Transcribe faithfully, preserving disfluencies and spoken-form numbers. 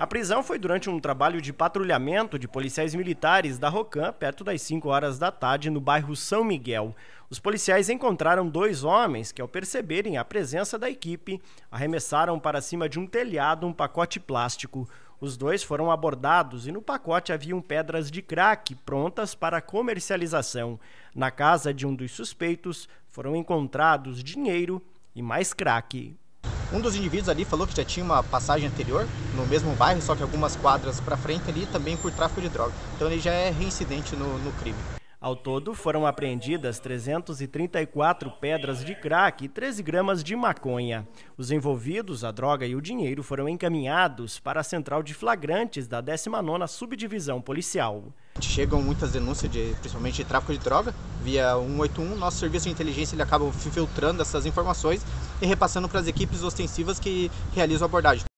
A prisão foi durante um trabalho de patrulhamento de policiais militares da Rocan, perto das cinco horas da tarde, no bairro São Miguel. Os policiais encontraram dois homens que, ao perceberem a presença da equipe, arremessaram para cima de um telhado um pacote plástico. Os dois foram abordados e no pacote haviam pedras de crack prontas para comercialização. Na casa de um dos suspeitos foram encontrados dinheiro e mais crack. Um dos indivíduos ali falou que já tinha uma passagem anterior no mesmo bairro, só que algumas quadras para frente ali também por tráfico de droga. Então ele já é reincidente no, no crime. Ao todo, foram apreendidas trezentas e trinta e quatro pedras de crack e treze gramas de maconha. Os envolvidos, a droga e o dinheiro foram encaminhados para a central de flagrantes da décima nona Subdivisão Policial. Chegam muitas denúncias, de, principalmente de tráfico de droga, via cento e oitenta e um. Nosso serviço de inteligência ele acaba filtrando essas informações e repassando para as equipes ostensivas que realizam a abordagem.